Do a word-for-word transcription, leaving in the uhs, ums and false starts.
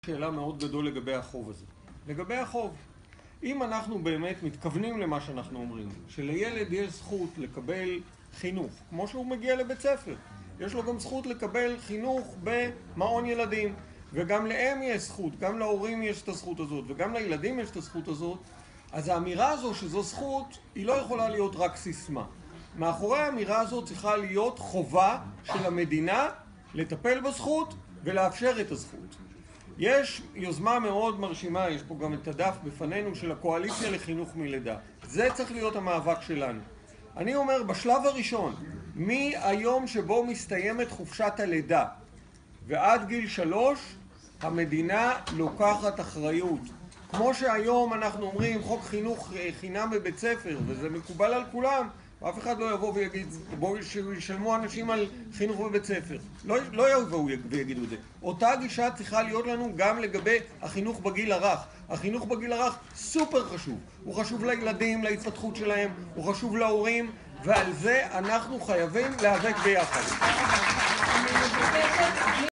שאלה מאוד גדול לגבי החוב הזה. לגבי החוב, אם אנחנו באמת מתכוונים למה שאנחנו אומרים, שלילד יש זכות לקבל חינוך, כמו שהוא מגיע לבית ספר, יש לו גם זכות לקבל חינוך במעון ילדים, וגם להם יש זכות, גם להורים יש את הזכות הזאת, וגם לילדים יש את הזכות הזאת, אז האמירה הזו שזו זכות, היא לא יכולה להיות רק סיסמה. מאחורי האמירה הזאת צריכה להיות חובה של המדינה לטפל בזכות ולאפשר את הזכות. יש יוזמה מאוד מרשימה, יש פה גם את הדף בפנינו, של הקואליציה לחינוך מלידה. זה צריך להיות המאבק שלנו. אני אומר, בשלב הראשון, מהיום שבו מסתיימת חופשת הלידה ועד גיל שלוש, המדינה לוקחת אחריות. כמו שהיום אנחנו אומרים, חוק חינוך חינם בבית ספר, וזה מקובל על כולם, ואף אחד לא יבוא ויגיד, בואו שישלמו אנשים על חינוך בבית ספר. לא, לא יבואו ויגידו את זה. אותה גישה צריכה להיות לנו גם לגבי החינוך בגיל הרך. החינוך בגיל הרך סופר חשוב. הוא חשוב לילדים, להתפתחות שלהם, הוא חשוב להורים, ועל זה אנחנו חייבים להיאבק ביחד.